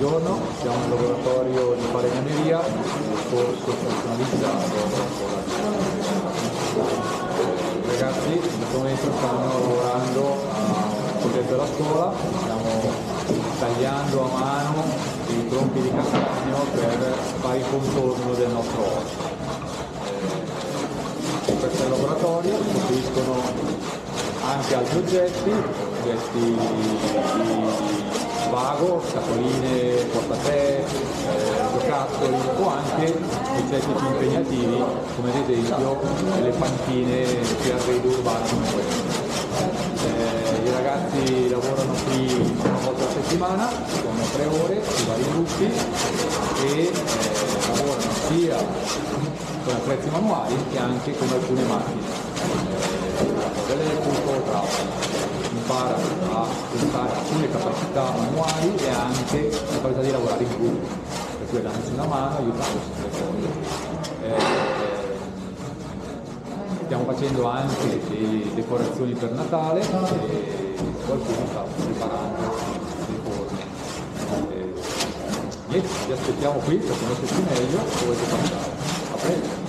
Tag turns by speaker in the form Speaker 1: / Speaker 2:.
Speaker 1: Buongiorno, siamo in laboratorio di falegnameria, un corso personalizzato. I ragazzi in questo momento stanno lavorando a progetto della scuola, stiamo tagliando a mano i tronchi di castagno per fare il contorno del nostro occhio. In questo laboratorio si costruiscono anche altri oggetti di vago, scatoline, portatè, giocattoli o anche oggetti più impegnativi come ad esempio le panchine per arredo urbano come questo. I ragazzi lavorano qui una volta a settimana, sono 3 ore su vari gruppi e lavorano sia con attrezzi manuali che anche con alcune macchine. Dell'elettrico, impara a sfruttare alcune capacità manuali e anche la capacità di lavorare in gruppo, per cui dandosi una mano, aiutandosi sulle cose. Stiamo facendo anche delle decorazioni per Natale e qualcuno sta preparando dei forni. Niente, vi aspettiamo qui per conoscerci meglio, dovete passare. A presto!